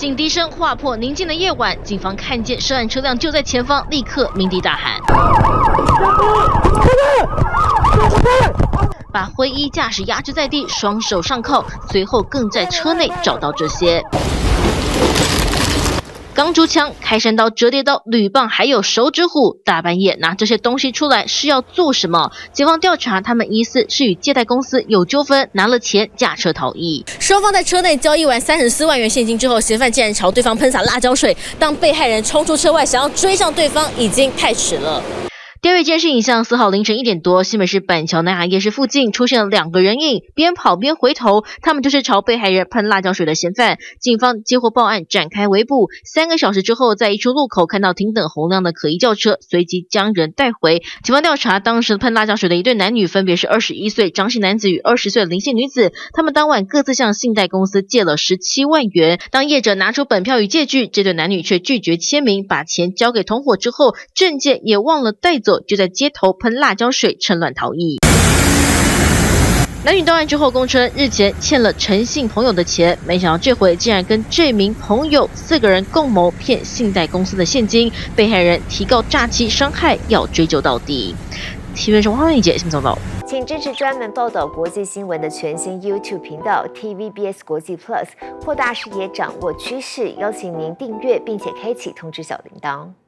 警笛声划破宁静的夜晚，警方看见涉案车辆就在前方，立刻鸣笛大喊，把灰衣驾驶压制在地，双手上铐，随后更在车内找到这些。钢竹枪、开山刀、折叠刀、铝棒，还有手指虎，大半夜拿这些东西出来是要做什么？警方调查，他们疑似是与借贷公司有纠纷，拿了钱驾车逃逸。双方在车内交易完34万元现金之后，嫌犯竟然朝对方喷洒辣椒水。当被害人冲出车外想要追上对方，已经太迟了。第二监视影像，4号凌晨1点多，新北市板桥南雅夜市附近出现了2个人影，边跑边回头，他们就是朝被害人喷辣椒水的嫌犯。警方接获报案，展开围捕。3个小时之后，在一处路口看到停等红亮的可疑轿车，随即将人带回。警方调查，当时喷辣椒水的一对男女，分别是21岁张姓男子与20岁林姓女子。他们当晚各自向信贷公司借了17万元。当业者拿出本票与借据，这对男女却拒绝签名，把钱交给同伙之后，证件也忘了带走。就在街头喷辣椒水，趁乱逃逸。男女到案之后供称，日前欠了陈姓朋友的钱，没想到这回竟然跟这名朋友4个人共谋骗信贷公司的现金，被害人提告诈欺伤害，要追究到底。TVB 中华一节新闻报道， 请支持专门报道国际新闻的全新 YouTube 频道 TVBS 国际 Plus， 扩大视野，掌握趋势。邀请您订阅并且开启通知小铃铛。